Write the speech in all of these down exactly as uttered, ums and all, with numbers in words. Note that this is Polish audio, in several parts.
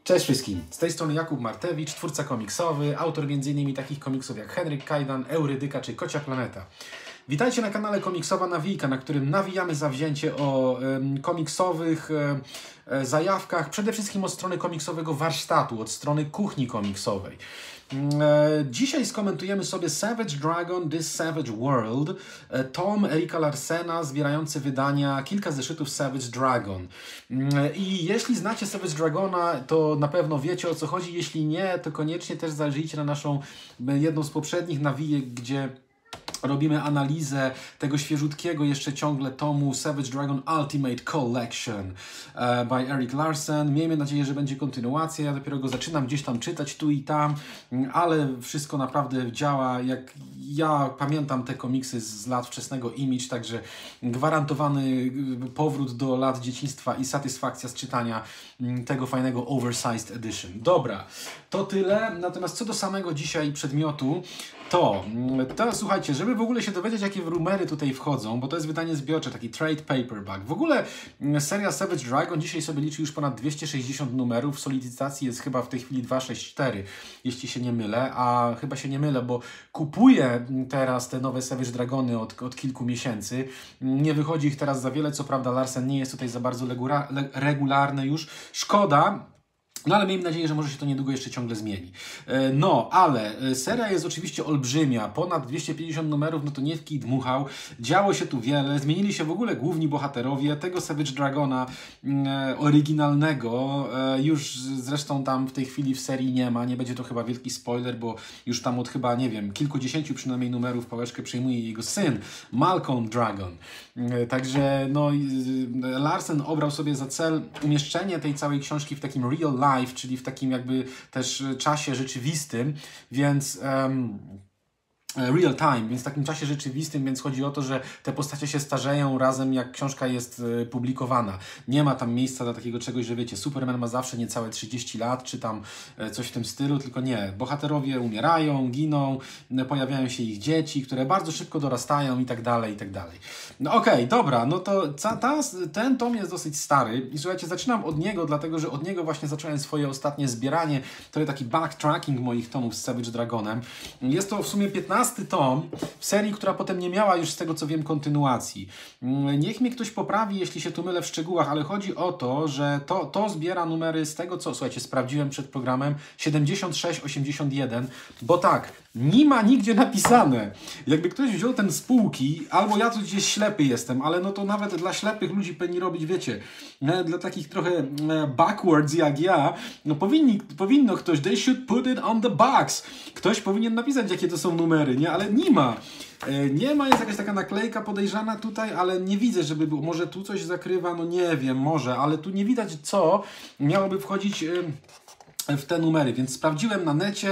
Cześć wszystkim, z tej strony Jakub Martewicz, twórca komiksowy, autor między innymi takich komiksów jak Henryk Kajdan, Eurydyka czy Kocia Planeta. Witajcie na kanale Komiksowa Nawijka, na którym nawijamy zawzięcie o y, komiksowych y, y, zajawkach, przede wszystkim od strony komiksowego warsztatu, od strony kuchni komiksowej. Dzisiaj skomentujemy sobie Savage Dragon, This Savage World, tom Erika Larsena zbierający wydania, kilka zeszytów Savage Dragon. I jeśli znacie Savage Dragona, to na pewno wiecie, o co chodzi. Jeśli nie, to koniecznie też zajrzyjcie na naszą jedną z poprzednich nawijek, gdzie robimy analizę tego świeżutkiego jeszcze ciągle tomu Savage Dragon Ultimate Collection uh, by Erik Larsen. Miejmy nadzieję, że będzie kontynuacja. Ja dopiero go zaczynam gdzieś tam czytać tu i tam, ale wszystko naprawdę działa. Jak ja pamiętam te komiksy z lat wczesnego Image, także gwarantowany powrót do lat dzieciństwa i satysfakcja z czytania tego fajnego Oversized Edition. Dobra, to tyle. Natomiast co do samego dzisiaj przedmiotu, to, to słuchajcie, żeby w ogóle się dowiedzieć, jakie rumery tutaj wchodzą, bo to jest wydanie zbiorcze, taki trade paperback. W ogóle seria Savage Dragon dzisiaj sobie liczy już ponad dwieście sześćdziesiąt numerów, w solidyzacji jest chyba w tej chwili dwieście sześćdziesiąt cztery, jeśli się nie mylę, a chyba się nie mylę, bo kupuję teraz te nowe Savage Dragony od, od kilku miesięcy. Nie wychodzi ich teraz za wiele, co prawda Larsen nie jest tutaj za bardzo regularny już. Szkoda. No ale miejmy nadzieję, że może się to niedługo jeszcze ciągle zmieni. No, ale seria jest oczywiście olbrzymia, ponad dwieście pięćdziesiąt numerów, no to nie w kij dmuchał. Działo się tu wiele, zmienili się w ogóle główni bohaterowie tego Savage Dragona e, oryginalnego. E, już zresztą tam w tej chwili w serii nie ma, nie będzie to chyba wielki spoiler, bo już tam od chyba, nie wiem, kilkudziesięciu przynajmniej numerów pałeczkę przejmuje jego syn, Malcolm Dragon. E, także no, Larsen obrał sobie za cel umieszczenie tej całej książki w takim real life, live, czyli w takim jakby też czasie rzeczywistym, więc um, real time, więc w takim czasie rzeczywistym, więc chodzi o to, że te postacie się starzeją razem, jak książka jest e, publikowana. Nie ma tam miejsca dla takiego czegoś, że wiecie, Superman ma zawsze niecałe trzydzieści lat, czy tam e, coś w tym stylu, tylko nie. Bohaterowie umierają, giną, e, pojawiają się ich dzieci, które bardzo szybko dorastają i tak dalej, i tak dalej. No okej, okay, dobra, no to ta, ta, ten tom jest dosyć stary i słuchajcie, zaczynam od niego, dlatego, że od niego właśnie zacząłem swoje ostatnie zbieranie, to jest taki backtracking moich tomów z Savage Dragonem. Jest to w sumie piętnasty tom w serii, która potem nie miała już z tego co wiem kontynuacji. Niech mnie ktoś poprawi, jeśli się tu mylę w szczegółach, ale chodzi o to, że to, to zbiera numery z tego co, słuchajcie, sprawdziłem przed programem, siedemdziesiąt sześć osiemdziesiąt jeden, bo tak, nie ma nigdzie napisane. Jakby ktoś wziął ten z półki, albo ja tu gdzieś ślepy jestem, ale no to nawet dla ślepych ludzi powinni robić, wiecie, dla takich trochę backwards jak ja, no powinni, powinno ktoś, they should put it on the box. Ktoś powinien napisać, jakie to są numery, nie? Ale nie ma. Nie ma, jest jakaś taka naklejka podejrzana tutaj, ale nie widzę, żeby było. Może tu coś zakrywa, no nie wiem, może, ale tu nie widać co miałoby wchodzić w te numery, więc sprawdziłem na necie,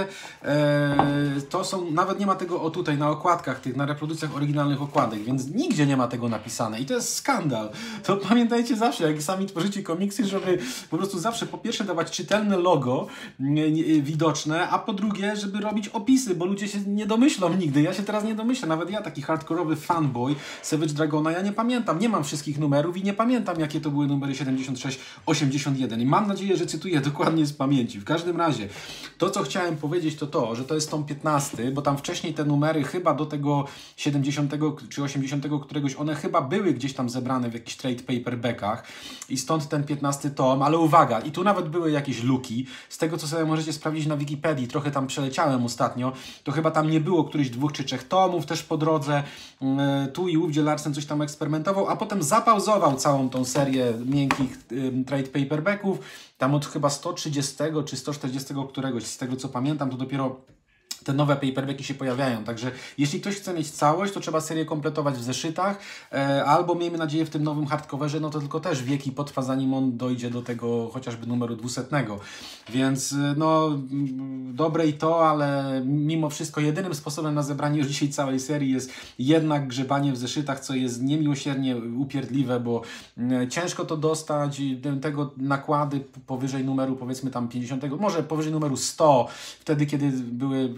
e, to są, nawet nie ma tego o tutaj, na okładkach tych, na reprodukcjach oryginalnych okładek, więc nigdzie nie ma tego napisane i to jest skandal. To pamiętajcie zawsze, jak sami tworzycie komiksy, żeby po prostu zawsze po pierwsze dawać czytelne logo nie, nie, widoczne, a po drugie, żeby robić opisy, bo ludzie się nie domyślą nigdy. Ja się teraz nie domyślę, nawet ja, taki hardkorowy fanboy Savage Dragona, ja nie pamiętam, nie mam wszystkich numerów i nie pamiętam, jakie to były numery siedemdziesiąt sześć osiemdziesiąt jeden i mam nadzieję, że cytuję dokładnie z pamięci. W każdym razie, to co chciałem powiedzieć to to, że to jest tom piętnasty, bo tam wcześniej te numery chyba do tego siedemdziesiątego czy osiemdziesiątego któregoś, one chyba były gdzieś tam zebrane w jakichś trade paperbackach i stąd ten piętnasty tom, ale uwaga, i tu nawet były jakieś luki, z tego co sobie możecie sprawdzić na Wikipedii, trochę tam przeleciałem ostatnio, to chyba tam nie było którychś dwóch czy trzech tomów też po drodze, yy, tu i ówdzie Larsen coś tam eksperymentował, a potem zapauzował całą tą serię miękkich yy, trade paperbacków, tam od chyba sto trzydziestego czy sto czterdziestego któregoś, z tego co pamiętam, to dopiero te nowe paperbacki się pojawiają, także jeśli ktoś chce mieć całość, to trzeba serię kompletować w zeszytach, e, albo miejmy nadzieję w tym nowym hardcoverze, no to tylko też wieki potrwa, zanim on dojdzie do tego chociażby numeru dwusetnego, więc no dobre i to, ale mimo wszystko jedynym sposobem na zebranie już dzisiaj całej serii jest jednak grzebanie w zeszytach, co jest niemiłosiernie upierdliwe, bo e, ciężko to dostać, tego nakłady powyżej numeru powiedzmy tam pięćdziesiątego, może powyżej numeru sto, wtedy kiedy były, wiecie,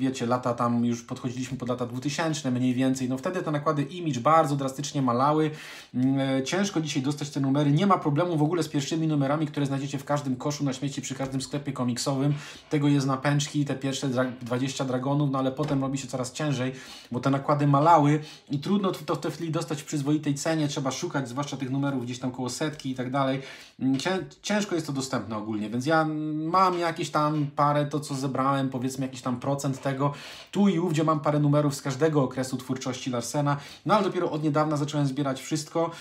wiecie, lata tam już podchodziliśmy pod lata dwutysięczne mniej więcej, no wtedy te nakłady Image bardzo drastycznie malały. Ciężko dzisiaj dostać te numery, nie ma problemu w ogóle z pierwszymi numerami, które znajdziecie w każdym koszu na śmieci, przy każdym sklepie komiksowym. Tego jest na pęczki, te pierwsze dwadzieścia dragonów, no ale potem robi się coraz ciężej, bo te nakłady malały i trudno to w tej chwili dostać w przyzwoitej cenie, trzeba szukać, zwłaszcza tych numerów gdzieś tam koło setki i tak dalej. Ciężko jest to dostępne ogólnie, więc ja mam jakieś tam parę, to co zebrałem, powiedzmy jakiś tam procent tego, tu i ówdzie mam parę numerów z każdego okresu twórczości Larsena, no ale dopiero od niedawna zacząłem zbierać wszystko.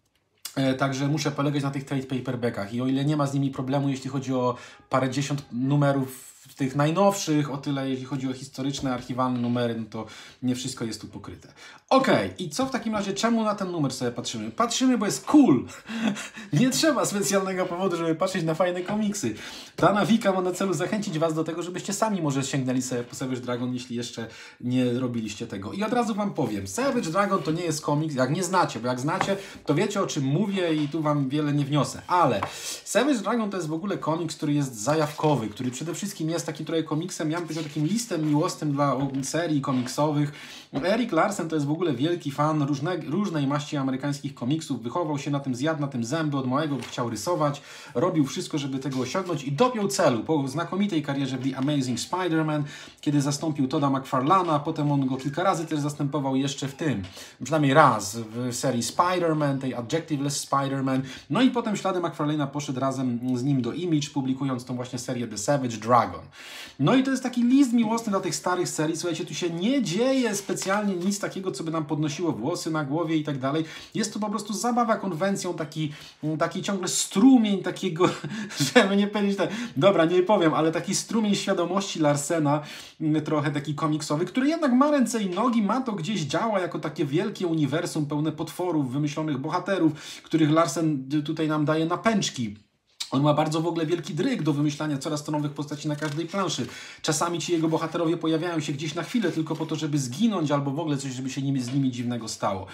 Także muszę polegać na tych trade paperbackach i o ile nie ma z nimi problemu, jeśli chodzi o parędziesiąt numerów tych najnowszych, o tyle jeśli chodzi o historyczne, archiwalne numery, no to nie wszystko jest tu pokryte. Ok, i co w takim razie, czemu na ten numer sobie patrzymy? Patrzymy, bo jest cool! Nie trzeba specjalnego powodu, żeby patrzeć na fajne komiksy. Ta nawika ma na celu zachęcić Was do tego, żebyście sami może sięgnęli sobie po Savage Dragon, jeśli jeszcze nie robiliście tego. I od razu Wam powiem, Savage Dragon to nie jest komiks, jak nie znacie, bo jak znacie, to wiecie, o czym mówię i tu Wam wiele nie wniosę. Ale Savage Dragon to jest w ogóle komiks, który jest zajawkowy, który przede wszystkim jest takim trochę komiksem, ja bym powiedział takim listem miłosnym dla serii komiksowych. Erik Larsen to jest w ogóle wielki fan różne, różnej maści amerykańskich komiksów, wychował się na tym, zjadł na tym zęby od małego, chciał rysować, robił wszystko, żeby tego osiągnąć i dopiął celu po znakomitej karierze w The Amazing Spider-Man, kiedy zastąpił Todda McFarlane'a, potem on go kilka razy też zastępował jeszcze w tym, przynajmniej raz w serii Spider-Man, tej Adjectiveless Spider-Man, no i potem ślady McFarlane'a poszedł razem z nim do Image, publikując tą właśnie serię The Savage Dragon. No i to jest taki list miłosny dla tych starych serii, słuchajcie, tu się nie dzieje specjalnie nic takiego, co by nam podnosiło włosy na głowie i tak dalej. Jest to po prostu zabawa konwencją, taki, taki ciągle strumień takiego, żeby nie powiedzieć tak, dobra, nie powiem, ale taki strumień świadomości Larsena, trochę taki komiksowy, który jednak ma ręce i nogi, ma to gdzieś, działa jako takie wielkie uniwersum pełne potworów, wymyślonych bohaterów, których Larsen tutaj nam daje na pęczki. On ma bardzo w ogóle wielki dryg do wymyślania coraz to nowych postaci na każdej planszy. Czasami ci jego bohaterowie pojawiają się gdzieś na chwilę tylko po to, żeby zginąć, albo w ogóle coś, żeby się nimi, z nimi dziwnego stało.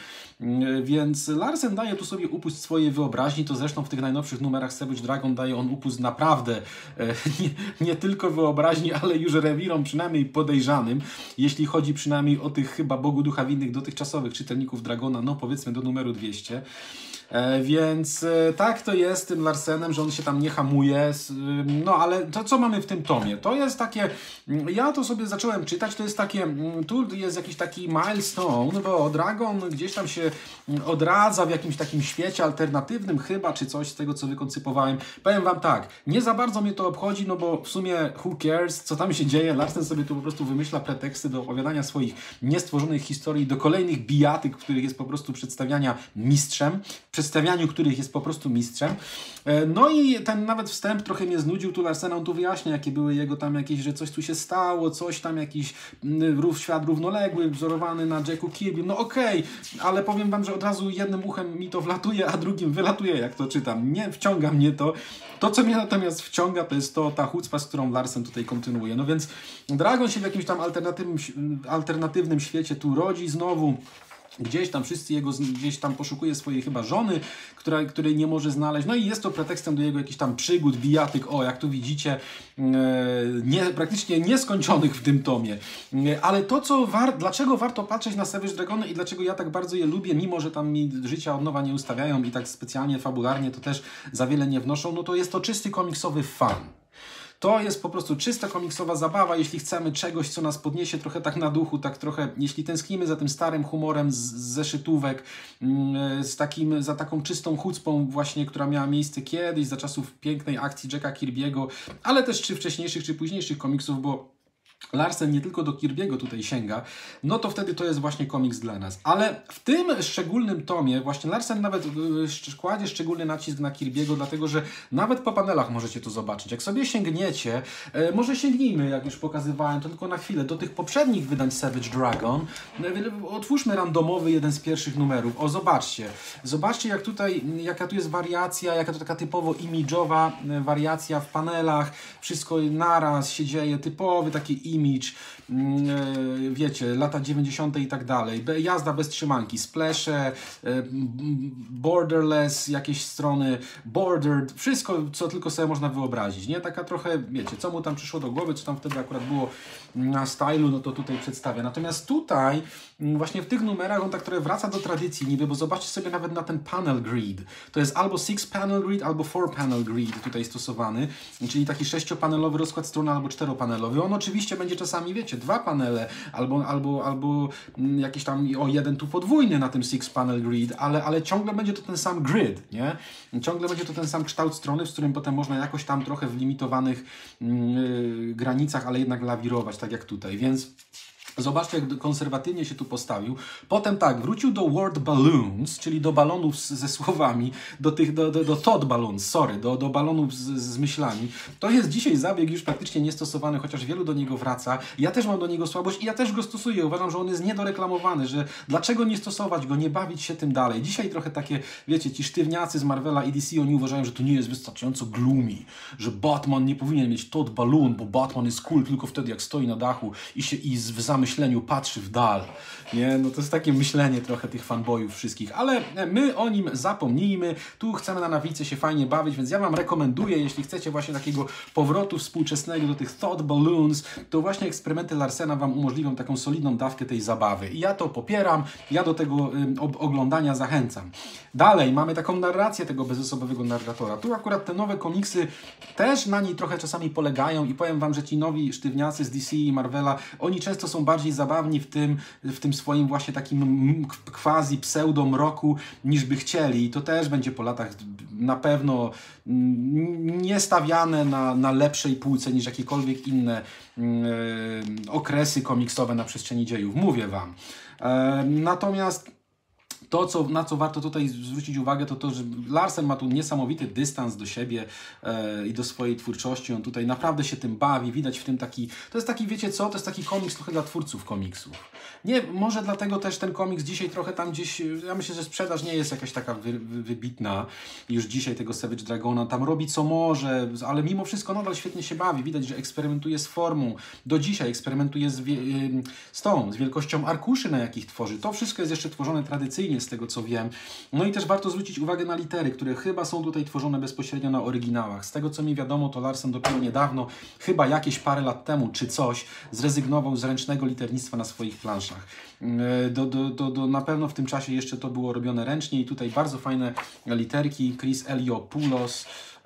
Więc Larsen daje tu sobie upust swojej wyobraźni, to zresztą w tych najnowszych numerach Savage Dragon daje on upust naprawdę nie, nie tylko wyobraźni, ale już rewirom przynajmniej podejrzanym, jeśli chodzi przynajmniej o tych chyba Bogu Ducha winnych dotychczasowych czytelników Dragona, no powiedzmy do numeru dwieście. E, więc e, tak to jest z tym Larsenem, że on się tam nie hamuje, no ale to co mamy w tym tomie? To jest takie, ja to sobie zacząłem czytać, to jest takie, tu jest jakiś taki milestone, bo Dragon gdzieś tam się odradza w jakimś takim świecie alternatywnym chyba, czy coś z tego, co wykoncypowałem. Powiem Wam tak, nie za bardzo mnie to obchodzi, no bo w sumie who cares, co tam się dzieje, Larsen sobie tu po prostu wymyśla preteksty do opowiadania swoich niestworzonych historii, do kolejnych bijatyk, w których jest po prostu przedstawiania mistrzem, przedstawianiu których jest po prostu mistrzem. No i ten nawet wstęp trochę mnie znudził, tu Larsena, on tu wyjaśnia, jakie były jego tam jakieś, że coś tu się stało, coś tam, jakiś rów, świat równoległy, wzorowany na Jacku Kirby, no okej, okay, ale powiem Wam, że od razu jednym uchem mi to wlatuje, a drugim wylatuje, jak to czytam. Nie wciąga mnie to. To, co mnie natomiast wciąga, to jest to ta chucpa, z którą Larsen tutaj kontynuuje. No więc Dragon się w jakimś tam alternatywnym, alternatywnym świecie tu rodzi znowu. Gdzieś tam wszyscy jego, gdzieś tam poszukuje swojej chyba żony, która, której nie może znaleźć. No i jest to pretekstem do jego jakichś tam przygód, bijatyk, o jak tu widzicie, e, nie, praktycznie nieskończonych w tym tomie. E, ale to, co war, dlaczego warto patrzeć na Savage Dragony i dlaczego ja tak bardzo je lubię, mimo że tam mi życia od nowa nie ustawiają i tak specjalnie fabularnie to też za wiele nie wnoszą, no to jest to czysty komiksowy fan. To jest po prostu czysta komiksowa zabawa, jeśli chcemy czegoś, co nas podniesie trochę tak na duchu, tak trochę, jeśli tęsknimy za tym starym humorem z, z zeszytówek, z takim, za taką czystą chucpą właśnie, która miała miejsce kiedyś, za czasów pięknej akcji Jacka Kirby'ego, ale też czy wcześniejszych, czy późniejszych komiksów, bo Larsen nie tylko do Kirby'ego tutaj sięga, no to wtedy to jest właśnie komiks dla nas. Ale w tym szczególnym tomie właśnie Larsen nawet kładzie szczególny nacisk na Kirby'ego, dlatego że nawet po panelach możecie to zobaczyć. Jak sobie sięgniecie, e, może sięgnijmy, jak już pokazywałem, to tylko na chwilę, do tych poprzednich wydań Savage Dragon. E, otwórzmy randomowy jeden z pierwszych numerów. O, zobaczcie. Zobaczcie, jak tutaj, jaka tu jest wariacja, jaka to taka typowo imidżowa wariacja w panelach. Wszystko naraz się dzieje, typowy taki Image, yy, wiecie, lata dziewięćdziesiąte i tak dalej, jazda bez trzymanki, splashe, yy, borderless, jakieś strony, bordered, wszystko, co tylko sobie można wyobrazić, nie? Taka trochę, wiecie, co mu tam przyszło do głowy, co tam wtedy akurat było na stylu, no to tutaj przedstawia. Natomiast tutaj, właśnie w tych numerach on tak trochę wraca do tradycji niby, bo zobaczcie sobie nawet na ten panel grid. To jest albo six panel grid, albo four panel grid tutaj stosowany, czyli taki sześciopanelowy rozkład strony, albo czteropanelowy. On oczywiście będzie czasami, wiecie, dwa panele, albo, albo, albo jakiś tam o jeden tu podwójny na tym six panel grid, ale, ale ciągle będzie to ten sam grid, nie? Ciągle będzie to ten sam kształt strony, z którym potem można jakoś tam trochę w limitowanych yy, granicach, ale jednak lawirować, tak jak tutaj, więc zobaczcie, jak konserwatywnie się tu postawił. Potem tak, wrócił do word balloons, czyli do balonów z, ze słowami, do tych, do, do, do thought balloons, sorry, do, do balonów z, z myślami. To jest dzisiaj zabieg już praktycznie niestosowany, chociaż wielu do niego wraca. Ja też mam do niego słabość i ja też go stosuję. Uważam, że on jest niedoreklamowany, że dlaczego nie stosować go, nie bawić się tym dalej. Dzisiaj trochę takie, wiecie, ci sztywniacy z Marvela i D C, oni uważają, że to nie jest wystarczająco gloomy, że Batman nie powinien mieć thought balloon, bo Batman jest cool tylko wtedy, jak stoi na dachu i się i w zamyśleniu myśleniu patrzy w dal, nie? No to jest takie myślenie trochę tych fanboyów wszystkich, ale my o nim zapomnijmy, tu chcemy na nawice się fajnie bawić, więc ja Wam rekomenduję, jeśli chcecie właśnie takiego powrotu współczesnego do tych thought balloons, to właśnie eksperymenty Larsena Wam umożliwią taką solidną dawkę tej zabawy i ja to popieram, ja do tego y, oglądania zachęcam. Dalej mamy taką narrację tego bezosobowego narratora, tu akurat te nowe komiksy też na niej trochę czasami polegają i powiem Wam, że ci nowi sztywniacy z D C i Marvela, oni często są bardziej zabawni w tym, w tym swoim właśnie takim quasi pseudo mroku, niż by chcieli. I to też będzie po latach na pewno nie stawiane na, na lepszej półce niż jakiekolwiek inne yy, okresy komiksowe na przestrzeni dziejów. Mówię Wam. Yy, natomiast to, co, na co warto tutaj zwrócić uwagę, to to, że Larsen ma tu niesamowity dystans do siebie e, i do swojej twórczości. On tutaj naprawdę się tym bawi. Widać w tym taki... To jest taki, wiecie co? To jest taki komiks trochę dla twórców komiksów. Nie, może dlatego też ten komiks dzisiaj trochę tam gdzieś... Ja myślę, że sprzedaż nie jest jakaś taka wy, wy, wybitna już dzisiaj tego Savage Dragona. Tam robi co może, ale mimo wszystko nadal świetnie się bawi. Widać, że eksperymentuje z formą. Do dzisiaj eksperymentuje z, wie, z tą, z wielkością arkuszy, na jakich tworzy. To wszystko jest jeszcze tworzone tradycyjnie, z tego co wiem. No i też warto zwrócić uwagę na litery, które chyba są tutaj tworzone bezpośrednio na oryginałach. Z tego co mi wiadomo, to Larsen dopiero niedawno, chyba jakieś parę lat temu czy coś, zrezygnował z ręcznego liternictwa na swoich planszach. Do, do, do, do, na pewno w tym czasie jeszcze to było robione ręcznie i tutaj bardzo fajne literki. Chris Eliopoulos,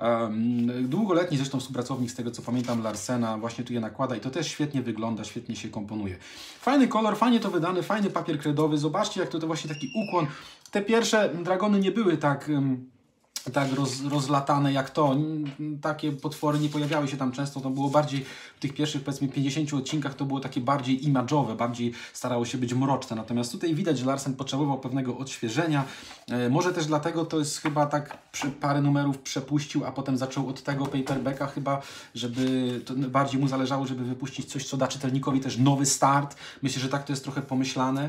Um, długoletni zresztą współpracownik, z tego co pamiętam, Larsena, właśnie tu je nakłada i to też świetnie wygląda, świetnie się komponuje. Fajny kolor, fajnie to wydany, fajny papier kredowy. Zobaczcie, jak to, to właśnie taki ukłon. Te pierwsze dragony nie były tak... Um, tak roz, rozlatane jak to. Takie potwory nie pojawiały się tam często, to było bardziej w tych pierwszych powiedzmy pięćdziesięciu odcinkach to było takie bardziej image'owe, bardziej starało się być mroczne. Natomiast tutaj widać, że Larsen potrzebował pewnego odświeżenia. E, może też dlatego to jest chyba tak przy, parę numerów przepuścił, a potem zaczął od tego paperbacka chyba, żeby to bardziej mu zależało, żeby wypuścić coś, co da czytelnikowi też nowy start. Myślę, że tak to jest trochę pomyślane.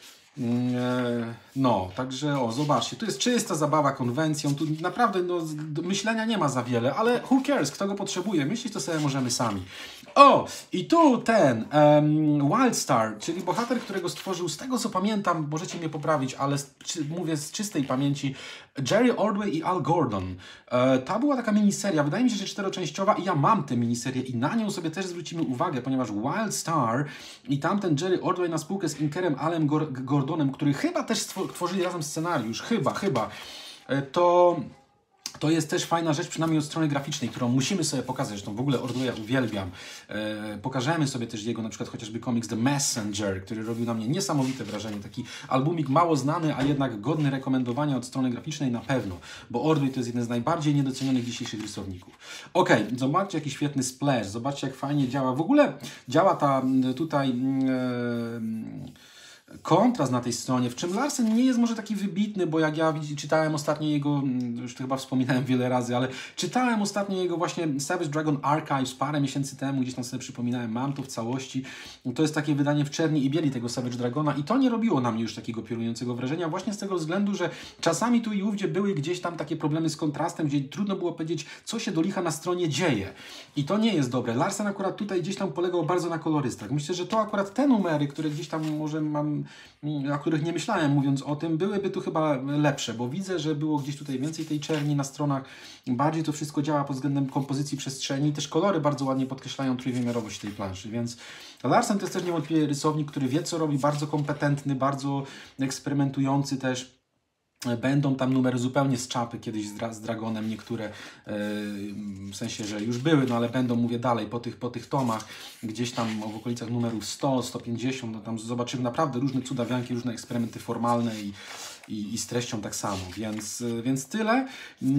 No, także o, zobaczcie, tu jest czysta zabawa konwencją, tu naprawdę no, myślenia nie ma za wiele, ale who cares, kto go potrzebuje, myśleć to sobie możemy sami. O, i tu ten um, Wildstar, czyli bohater, którego stworzył, z tego co pamiętam, możecie mnie poprawić, ale z, czy, mówię z czystej pamięci, Jerry Ordway i Al Gordon. E, ta była taka miniseria, wydaje mi się, że czteroczęściowa i ja mam tę miniserię i na nią sobie też zwrócimy uwagę, ponieważ Wildstar i tamten Jerry Ordway na spółkę z Inkerem Alem Gordonem, który chyba też tworzyli razem scenariusz, chyba, chyba, e, to... To jest też fajna rzecz, przynajmniej od strony graficznej, którą musimy sobie pokazać. Zresztą w ogóle Ordwaya uwielbiam. E, pokażemy sobie też jego na przykład chociażby komiks The Messenger, który robił na mnie niesamowite wrażenie. Taki albumik mało znany, a jednak godny rekomendowania od strony graficznej na pewno. Bo Ordway to jest jeden z najbardziej niedocenionych dzisiejszych rysowników. Ok, zobaczcie jaki świetny splash, zobaczcie jak fajnie działa. W ogóle działa ta tutaj... E, kontrast na tej stronie, w czym Larsen nie jest może taki wybitny, bo jak ja czytałem ostatnio jego, już to chyba wspominałem wiele razy, ale czytałem ostatnio jego właśnie Savage Dragon Archives parę miesięcy temu, gdzieś tam sobie przypominałem, mam to w całości. To jest takie wydanie w czerni i bieli tego Savage Dragona i to nie robiło na mnie już takiego piorunującego wrażenia, właśnie z tego względu, że czasami tu i ówdzie były gdzieś tam takie problemy z kontrastem, gdzie trudno było powiedzieć, co się do licha na stronie dzieje. I to nie jest dobre. Larsen akurat tutaj gdzieś tam polegał bardzo na kolorystach. Myślę, że to akurat te numery, które gdzieś tam może mam, o których nie myślałem mówiąc o tym, byłyby tu chyba lepsze, bo widzę, że było gdzieś tutaj więcej tej czerni na stronach, bardziej to wszystko działa pod względem kompozycji przestrzeni, też kolory bardzo ładnie podkreślają trójwymiarowość tej planszy, więc Larsen to jest też niewątpliwie rysownik, który wie co robi, bardzo kompetentny, bardzo eksperymentujący też. Będą tam numery zupełnie z czapy kiedyś z, dra z Dragonem, niektóre yy, w sensie, że już były, no ale będą, mówię dalej, po tych, po tych tomach, gdzieś tam w okolicach numerów sto, sto pięćdziesiąt, no tam zobaczymy naprawdę różne cudawianki, różne eksperymenty formalne i I, i z treścią tak samo, więc, więc tyle.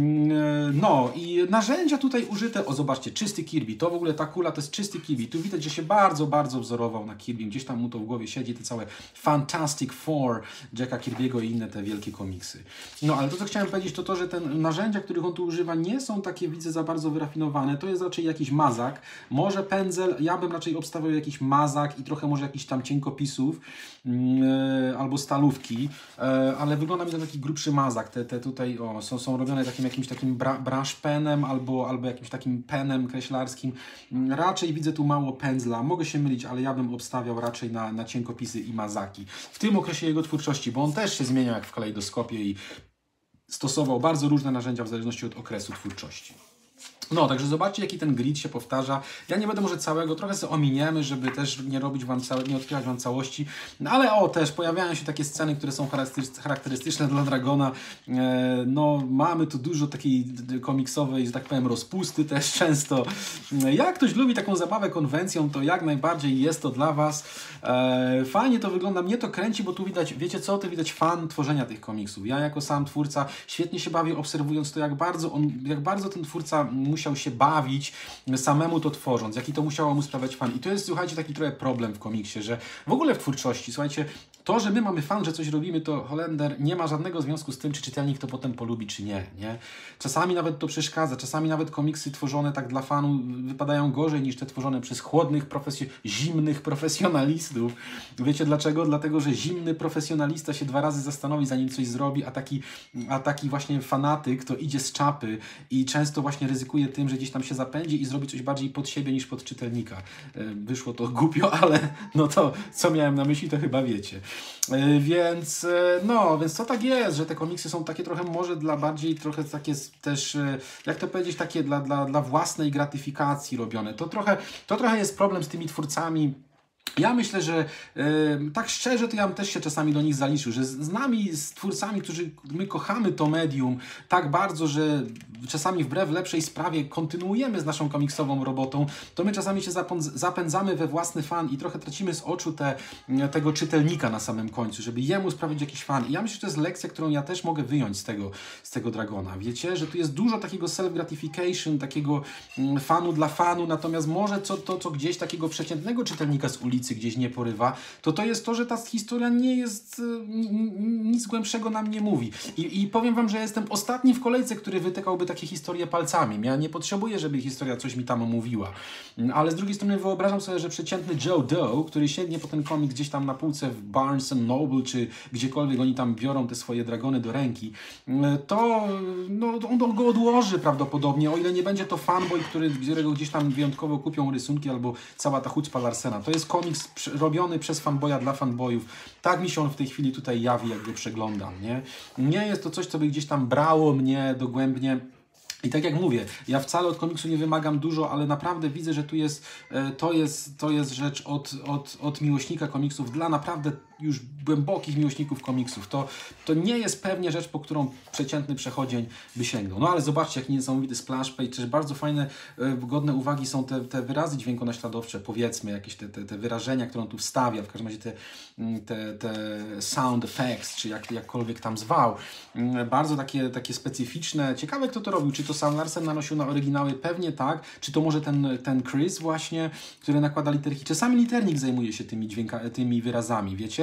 No i narzędzia tutaj użyte, o zobaczcie, czysty Kirby, to w ogóle ta kula to jest czysty Kirby, tu widać, że się bardzo, bardzo wzorował na Kirby, gdzieś tam mu to w głowie siedzi, te całe Fantastic Four Jacka Kirby'ego i inne te wielkie komiksy. No ale to, co chciałem powiedzieć, to to, że te narzędzia, których on tu używa, nie są takie, widzę, za bardzo wyrafinowane, to jest raczej jakiś mazak, może pędzel, ja bym raczej obstawiał jakiś mazak i trochę może jakiś tam cienkopisów, yy, albo stalówki, yy, ale wygląda mi to taki grubszy mazak, te, te tutaj o, są, są robione takim jakimś takim bra, brush penem albo, albo jakimś takim penem kreślarskim. Raczej widzę tu mało pędzla, mogę się mylić, ale ja bym obstawiał raczej na, na cienkopisy i mazaki. W tym okresie jego twórczości, bo on też się zmieniał jak w kalejdoskopie i stosował bardzo różne narzędzia w zależności od okresu twórczości. No, także zobaczcie, jaki ten grid się powtarza. Ja nie będę może całego, trochę sobie ominiemy, żeby też nie robić wam całe, nie odkrywać wam całości. No, ale o, też pojawiają się takie sceny, które są charakterystyczne dla Dragona. E, no, mamy tu dużo takiej komiksowej, że tak powiem, rozpusty też często. Jak ktoś lubi taką zabawę konwencją, to jak najbardziej jest to dla was. E, fajnie to wygląda, mnie to kręci, bo tu widać, wiecie co, tu widać fan tworzenia tych komiksów. Ja jako sam twórca świetnie się bawię, obserwując to, jak bardzo on, jak bardzo ten twórca musiał się bawić samemu to tworząc, jaki to musiało mu sprawiać fan. I to jest, słuchajcie, taki trochę problem w komiksie, że w ogóle w twórczości, słuchajcie, to, że my mamy fan, że coś robimy, to Holender nie ma żadnego związku z tym, czy czytelnik to potem polubi, czy nie, nie? Czasami nawet to przeszkadza, czasami nawet komiksy tworzone tak dla fanu wypadają gorzej niż te tworzone przez chłodnych, profesjo zimnych profesjonalistów. Wiecie dlaczego? Dlatego, że zimny profesjonalista się dwa razy zastanowi, zanim coś zrobi, a taki, a taki właśnie fanatyk to idzie z czapy i często właśnie ryzykuje tym, że gdzieś tam się zapędzi i zrobi coś bardziej pod siebie niż pod czytelnika. Wyszło to głupio, ale no to, co miałem na myśli, to chyba wiecie. Więc no, więc to tak jest, że te komiksy są takie trochę może dla bardziej, trochę takie też, jak to powiedzieć, takie dla, dla, dla własnej gratyfikacji robione. To trochę, to trochę jest problem z tymi twórcami. Ja myślę, że e, tak szczerze to ja bym też się czasami do nich zaliczył, że z, z nami, z twórcami, którzy my kochamy to medium tak bardzo, że czasami wbrew lepszej sprawie kontynuujemy z naszą komiksową robotą, to my czasami się zapędzamy we własny fan i trochę tracimy z oczu te, tego czytelnika na samym końcu, żeby jemu sprawić jakiś fan. I ja myślę, że to jest lekcja, którą ja też mogę wyjąć z tego, z tego Dragona. Wiecie, że tu jest dużo takiego self-gratification, takiego fanu dla fanu, natomiast może co, to, co gdzieś takiego przeciętnego czytelnika z ulicy gdzieś nie porywa, to to jest to, że ta historia nie jest, nic głębszego nam nie mówi. I, i powiem wam, że ja jestem ostatni w kolejce, który wytykałby takie historie palcami. Ja nie potrzebuję, żeby historia coś mi tam mówiła. Ale z drugiej strony wyobrażam sobie, że przeciętny Joe Doe, który sięgnie po ten komiks gdzieś tam na półce w Barnes and Noble, czy gdziekolwiek oni tam biorą te swoje dragony do ręki, to no, on go odłoży prawdopodobnie, o ile nie będzie to fanboy, który, którego gdzieś tam wyjątkowo kupią rysunki, albo cała ta chucpa Larsena. To jest komiks robiony przez fanboya dla fanboyów. Tak mi się on w tej chwili tutaj jawi, jak go przeglądam, nie? Nie jest to coś, co by gdzieś tam brało mnie dogłębnie. I tak jak mówię, ja wcale od komiksu nie wymagam dużo, ale naprawdę widzę, że tu jest, to jest, to jest rzecz od, od, od miłośnika komiksów dla naprawdę już głębokich miłośników komiksów. To, to nie jest pewnie rzecz, po którą przeciętny przechodzień by sięgnął. No ale zobaczcie, jaki niesamowity splash page, też bardzo fajne, godne uwagi są te, te wyrazy dźwiękonaśladowcze, powiedzmy, jakieś te, te, te wyrażenia, które on tu wstawia, w każdym razie te, te, te sound effects, czy jak, jakkolwiek tam zwał. Bardzo takie, takie specyficzne. Ciekawe, kto to robił. Czy to sam Larsen nanosił na oryginały? Pewnie tak. Czy to może ten, ten Chris właśnie, który nakłada literki? Czasami liternik zajmuje się tymi, dźwięka, tymi wyrazami, wiecie?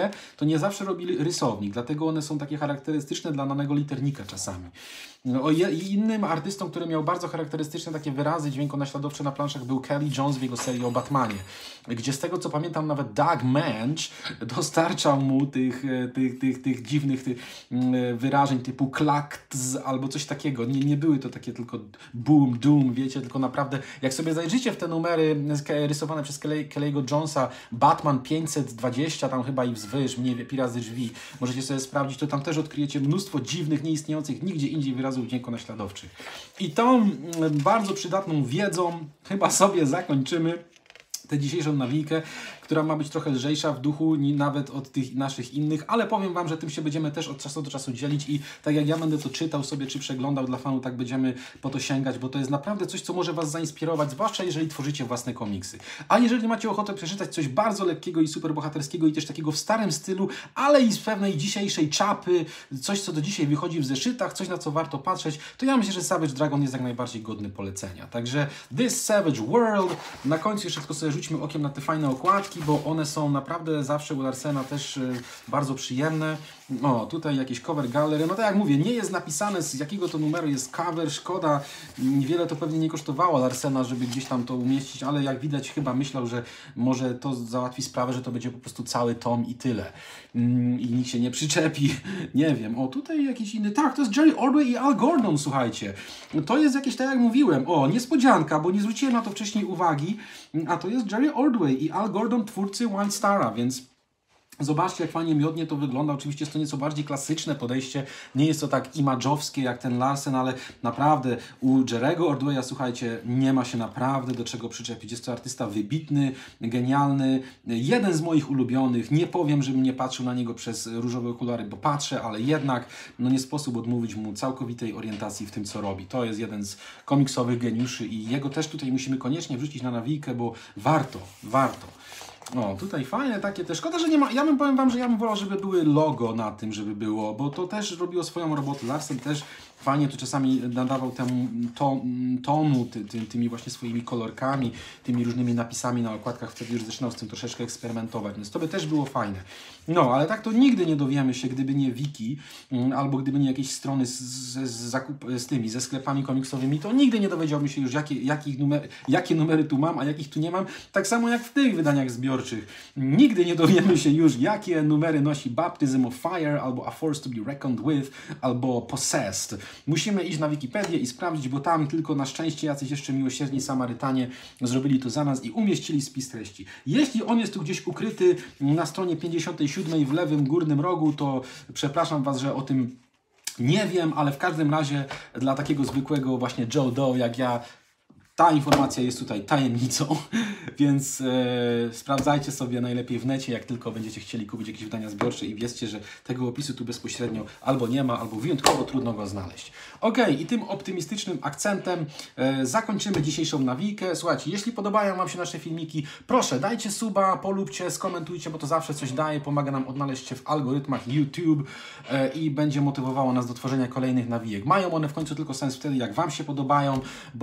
nawijacie, to nie zawsze robi rysownik, dlatego one są takie charakterystyczne dla danego liternika czasami. O je, innym artystą, który miał bardzo charakterystyczne takie wyrazy dźwiękonaśladowcze na planszach, był Kelly Jones w jego serii o Batmanie, gdzie z tego co pamiętam nawet Doug Manch dostarczał mu tych, tych, tych, tych dziwnych tych wyrażeń typu klakt albo coś takiego. Nie, nie były to takie tylko boom, doom, wiecie, tylko naprawdę jak sobie zajrzycie w te numery rysowane przez Kelly'ego Jonesa, Batman pięćset dwadzieścia tam chyba i wzwyż, mniej wie, Pirazy drzwi, możecie sobie sprawdzić, to tam też odkryjecie mnóstwo dziwnych, nieistniejących nigdzie indziej wyrazów dźwiękonaśladowczych. I tą bardzo przydatną wiedzą chyba sobie zakończymy tę dzisiejszą nawijkę, która ma być trochę lżejsza w duchu nawet od tych naszych innych, ale powiem Wam, że tym się będziemy też od czasu do czasu dzielić i tak jak ja będę to czytał sobie, czy przeglądał dla fanów, tak będziemy po to sięgać, bo to jest naprawdę coś, co może Was zainspirować, zwłaszcza jeżeli tworzycie własne komiksy. A jeżeli macie ochotę przeczytać coś bardzo lekkiego i superbohaterskiego i też takiego w starym stylu, ale i z pewnej dzisiejszej czapy, coś, co do dzisiaj wychodzi w zeszytach, coś, na co warto patrzeć, to ja myślę, że Savage Dragon jest jak najbardziej godny polecenia. Także This Savage World. Na końcu jeszcze tylko sobie rzućmy okiem na te fajne okładki, bo one są naprawdę zawsze u Larsena też y, bardzo przyjemne. O, tutaj jakieś cover gallery. No tak jak mówię, nie jest napisane z jakiego to numeru jest cover, szkoda. Niewiele to pewnie nie kosztowało Larsena, żeby gdzieś tam to umieścić, ale jak widać chyba myślał, że może to załatwi sprawę, że to będzie po prostu cały tom i tyle. Mm, I nikt się nie przyczepi. Nie wiem. O, tutaj jakiś inny... Tak, to jest Jerry Ordway i Al Gordon, słuchajcie. To jest jakieś, tak jak mówiłem, o, niespodzianka, bo nie zwróciłem na to wcześniej uwagi, a to jest Jerry Ordway i Al Gordon, twórcy White Stara, więc zobaczcie, jak fajnie miodnie to wygląda. Oczywiście jest to nieco bardziej klasyczne podejście. Nie jest to tak image'owskie jak ten Larsen, ale naprawdę u Jerry'ego Ordwaya, słuchajcie, nie ma się naprawdę do czego przyczepić. Jest to artysta wybitny, genialny, jeden z moich ulubionych. Nie powiem, żebym nie patrzył na niego przez różowe okulary, bo patrzę, ale jednak no nie sposób odmówić mu całkowitej orientacji w tym, co robi. To jest jeden z komiksowych geniuszy i jego też tutaj musimy koniecznie wrzucić na nawijkę, bo warto, warto. O, tutaj fajne takie też. Szkoda, że nie ma. Ja bym powiem Wam, że ja bym wolał, żeby były logo na tym, żeby było, bo to też robiło swoją robotę. Larsen też fajnie to czasami nadawał temu to, tonu, ty, ty, tymi właśnie swoimi kolorkami, tymi różnymi napisami na okładkach. Wtedy już zaczynał z tym troszeczkę eksperymentować, więc to by też było fajne. No, ale tak to nigdy nie dowiemy się, gdyby nie wiki, albo gdyby nie jakieś strony z, z, z, zakup, z tymi, ze sklepami komiksowymi, to nigdy nie dowiedziałbym się już, jakie, jakich numer, jakie numery tu mam, a jakich tu nie mam. Tak samo jak w tych wydaniach zbiorczych. Nigdy nie dowiemy się już, jakie numery nosi Baptism of Fire, albo A Force to be Reckoned with, albo Possessed. Musimy iść na Wikipedię i sprawdzić, bo tam tylko na szczęście jacyś jeszcze miłosierni Samarytanie zrobili to za nas i umieścili spis treści. Jeśli on jest tu gdzieś ukryty na stronie pięćdziesiątej siódmej w lewym górnym rogu, to przepraszam Was, że o tym nie wiem, ale w każdym razie dla takiego zwykłego właśnie Joe Doe jak ja, ta informacja jest tutaj tajemnicą, więc e, sprawdzajcie sobie najlepiej w necie, jak tylko będziecie chcieli kupić jakieś wydania zbiorcze i wiedzcie, że tego opisu tu bezpośrednio albo nie ma, albo wyjątkowo trudno go znaleźć. Ok, i tym optymistycznym akcentem e, zakończymy dzisiejszą nawijkę. Słuchajcie, jeśli podobają Wam się nasze filmiki, proszę dajcie suba, polubcie, skomentujcie, bo to zawsze coś daje, pomaga nam odnaleźć się w algorytmach YouTube e, i będzie motywowało nas do tworzenia kolejnych nawijek. Mają one w końcu tylko sens wtedy, jak Wam się podobają,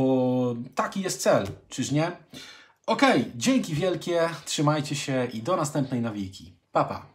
bo taki jest cel, czyż nie? Okej, dzięki wielkie, trzymajcie się i do następnej nawijki. Pa, pa.